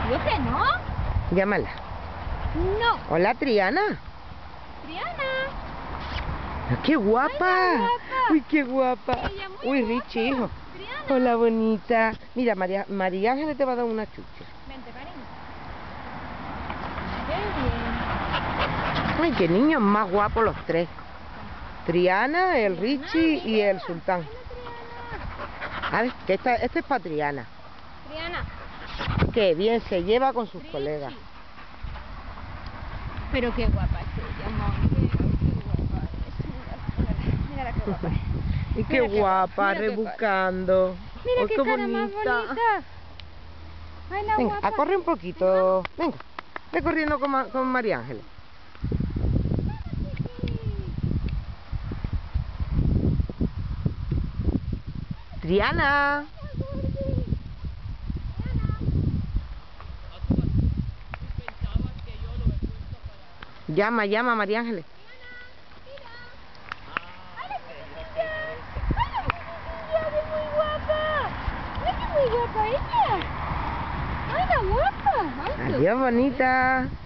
Yo que no. Llámala. No. Hola, Triana. Triana. ¡Qué guapa! Ay, guapa. ¡Uy, qué guapa! Ella muy Uy, guapa. Richie, hijo. Triana. Hola, bonita. Mira, María Ángeles te va a dar una chucha. Vente, cariño. Qué bien. Ay, qué niños más guapos los tres. Triana, el Richie y el Sultán. Hola, Triana. A ver, que este es para Triana. Triana. Qué bien se lleva con sus Richie. colegas. Pero qué guapa es ella, amor. Qué guapa es. Mira qué guapa es. Y qué Mira qué guapa, mira qué rebuscando. Mira Oh, qué cara más bonita. Ay, la Venga, guapa. a correr un poquito. Venga, ve corriendo con María Ángeles. Triana. Llama, María Ángeles. Muy guapa ella. Ay, la guapa. Ay, Adiós, bonita.